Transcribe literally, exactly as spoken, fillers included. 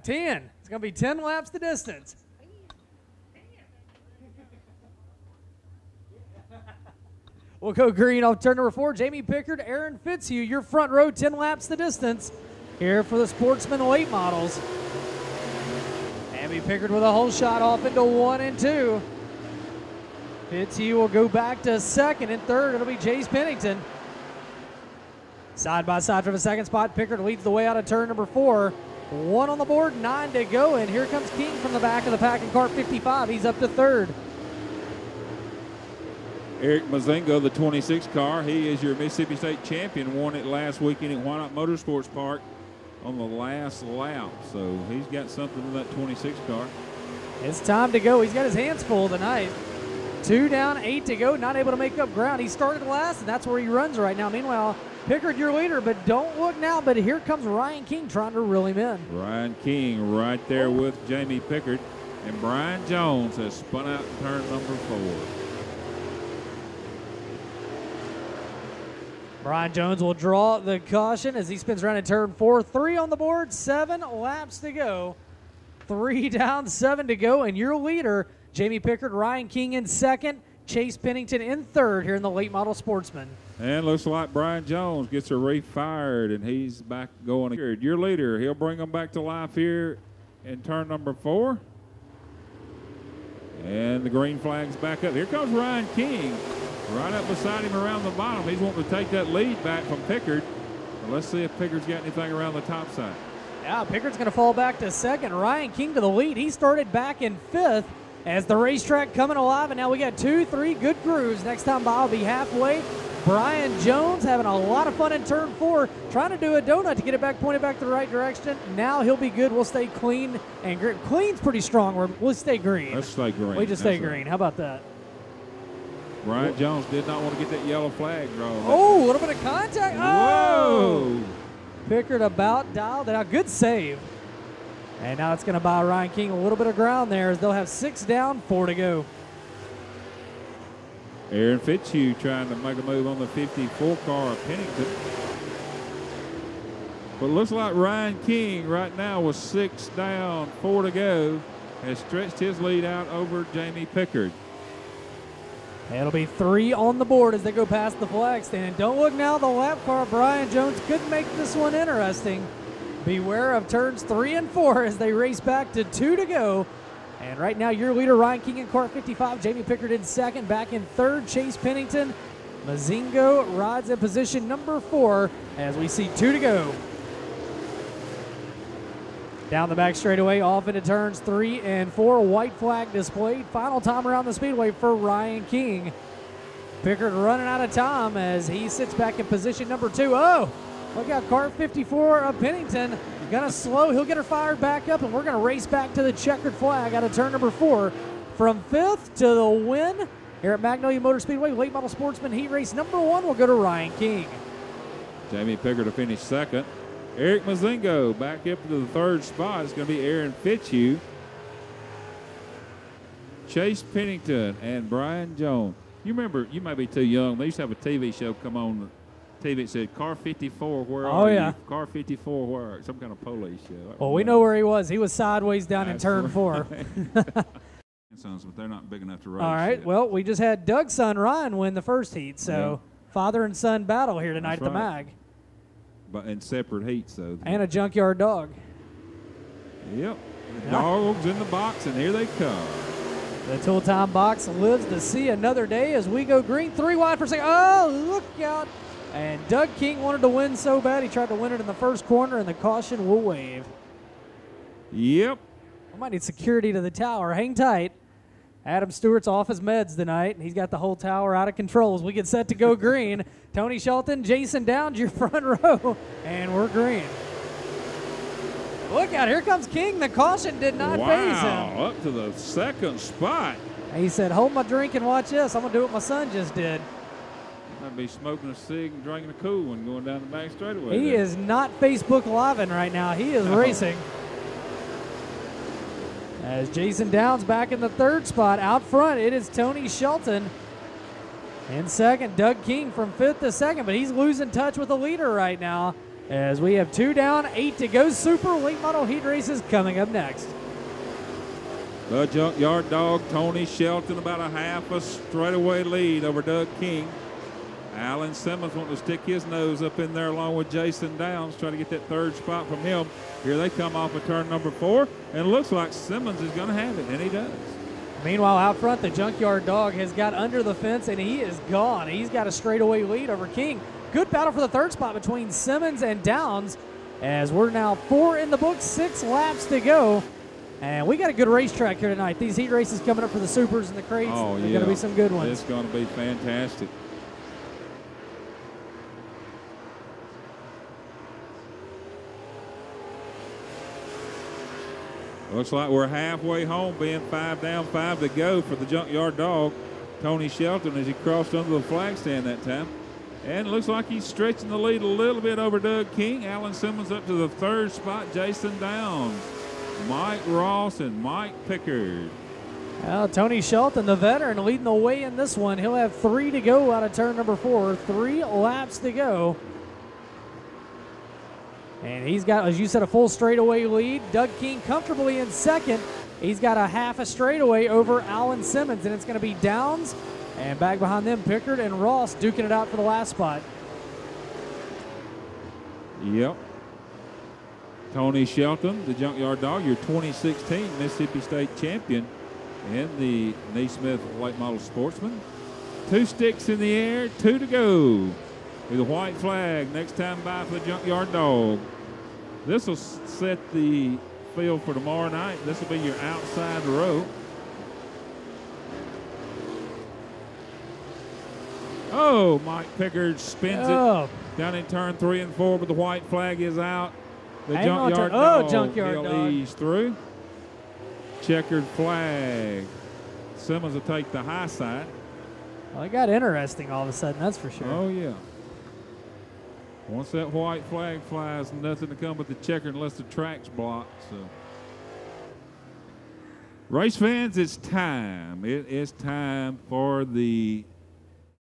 ten. It's going to be ten laps the distance. We'll go green off turn number four. Jamie Pickard, Aaron Fitzhugh, your front row, ten laps the distance here for the Sportsman late models. Jamie Pickard with a whole shot off into one and two. Fitzhugh will go back to second, and third it'll be Chase Pennington. Side by side for the second spot. Pickard leads the way out of turn number four. One on the board, nine to go, and here comes King from the back of the pack in car fifty-five. He's up to third. Eric Mazingo, the twenty-six car. He is your Mississippi State champion. Won it last weekend at Why Not Motorsports Park on the last lap. So he's got something in that twenty-six car. It's time to go. He's got his hands full tonight. Two down, eight to go. Not able to make up ground. He started last, and that's where he runs right now. Meanwhile, Pickard, your leader, but don't look now. But here comes Ryan King trying to reel him in. Ryan King right there with Jamie Pickard. And Brian Jones has spun out in turn number four. Brian Jones will draw the caution as he spins around in turn four. Three on the board, seven laps to go. Three down, seven to go. And your leader, Jamie Pickard, Ryan King in second, Chase Pennington in third here in the late model Sportsman. And looks like Brian Jones gets her refired, and he's back going. Your leader, he'll bring them back to life here in turn number four. And the green flag's back up. Here comes Ryan King. Right up beside him around the bottom. He's wanting to take that lead back from Pickard. Well, let's see if Pickard's got anything around the top side. Yeah, Pickard's going to fall back to second. Ryan King to the lead. He started back in fifth as the racetrack coming alive, and now we got two, three good grooves. Next time by will be halfway. Brian Jones having a lot of fun in turn four, trying to do a donut to get it back, pointed back the right direction. Now he'll be good. We'll stay clean and green. Clean's pretty strong. We're, we'll stay green. Let's stay green. We just stay That's green. Right. How about that? Brian Jones did not want to get that yellow flag drawn. Oh, a little bit of contact. Oh! Whoa! Pickard about dialed it out. Good save. And now it's going to buy Ryan King a little bit of ground there as they'll have six down, four to go. Aaron Fitzhugh trying to make a move on the fifty-four car of Pennington. But it looks like Ryan King right now with six down, four to go, has stretched his lead out over Jamie Pickard. It'll be three on the board as they go past the flag stand. And don't look now, the lap car, Brian Jones could make this one interesting. Beware of turns three and four as they race back to two to go. And right now, your leader, Ryan King in car fifty-five. Jamie Pickard in second. Back in third, Chase Pennington. Mazingo rides in position number four as we see two to go. Down the back straightaway, off into turns three and four. White flag displayed. Final time around the speedway for Ryan King. Pickard running out of time as he sits back in position number two. Oh, look out, car fifty-four of Pennington. Gonna slow, he'll get her fired back up, and we're gonna race back to the checkered flag out of turn number four. From fifth to the win here at Magnolia Motor Speedway, late model Sportsman heat race number one will go to Ryan King. Jamie Pickard to finish second. Eric Mazingo back up to the third spot. It's going to be Aaron Fitzhugh, Chase Pennington, and Brian Jones. You remember, you might be too young. They used to have a T V show come on T V that said, Car fifty-four, where oh, are yeah. you? Car fifty-four, where are you? Some kind of police show. Well, we know where he was. He was sideways down That's in turn right. four. Sons, but they're not big enough to race. All right, yet. well, we just had Doug's son, Ryan, win the first heat. So yeah. father and son battle here tonight That's at the right. Mag. But in separate heats, though. And a junkyard dog. Yep. The dogs in the box, and here they come. The Tool Time box lives to see another day as we go green. Three wide for a second. Oh, look out. And Doug King wanted to win so bad, he tried to win it in the first corner, and the caution will wave. Yep. I might need security to the tower. Hang tight. Adam Stewart's off his meds tonight, and he's got the whole tower out of control as we get set to go green. Tony Shelton, Jason Downs, your front row, and we're green. Look out, here comes King. The caution did not wow, phase him. Up to the second spot. He said, hold my drink and watch this. I'm going to do what my son just did. I'd be smoking a cig and drinking a cool one going down the back straightaway. He there. is not Facebook Living right now. He is no. racing. As Jason Downs back in the third spot. Out front, it is Tony Shelton. In second, Doug King from fifth to second, but he's losing touch with the leader right now. as we have two down, eight to go. Super late model heat races coming up next. The Junkyard Dog, Tony Shelton, about a half a straightaway lead over Doug King. Alan Simmons wanting to stick his nose up in there along with Jason Downs, trying to get that third spot from him. Here they come off of turn number four, and it looks like Simmons is going to have it, and he does. Meanwhile, out front, the Junkyard Dog has got under the fence, and he is gone. He's got a straightaway lead over King. Good battle for the third spot between Simmons and Downs, as we're now four in the books, six laps to go. And we got a good racetrack here tonight. These heat races coming up for the Supers and the Crates, oh, they're yeah. going to be some good ones. It's going to be fantastic. Looks like we're halfway home, being five down, five to go for the Junkyard Dog. Tony Shelton as he crossed under the flag stand that time. And it looks like he's stretching the lead a little bit over Doug King. Alan Simmons up to the third spot. Jason Downs, Mike Ross, and Mike Pickard. Well, Tony Shelton, the veteran, leading the way in this one. He'll have three to go out of turn number four. Three laps to go. And he's got, as you said, a full straightaway lead. Doug King comfortably in second. He's got a half a straightaway over Alan Simmons, and it's going to be Downs. And back behind them, Pickard and Ross duking it out for the last spot. Yep. Tony Shelton, the Junkyard Dog, your twenty sixteen Mississippi State champion in the Naismith Late Model Sportsman. Two sticks in the air, two to go. With a white flag next time by for the Junkyard Dog. This will set the field for tomorrow night. This will be your outside row. Oh, Mike Pickard spins oh. it down in turn three and four, but the white flag is out. The Hang Junkyard on to, Dog oh, Junkyard will Dog. ease through. Checkered flag. Simmons will take the high side. Well, it got interesting all of a sudden, that's for sure. Oh, yeah. Once that white flag flies, nothing to come but the checker unless the track's blocked. So, race fans, it's time. It is time for the